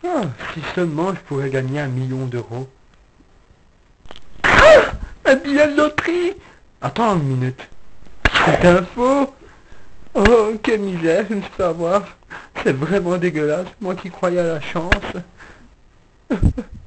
Ah, si seulement je pourrais gagner 1 million d'euros. Ah, un billet de loterie. Attends une minute. C'est un faux. Oh, quelle misère, je ne peux pas voir. C'est vraiment dégueulasse, moi qui croyais à la chance.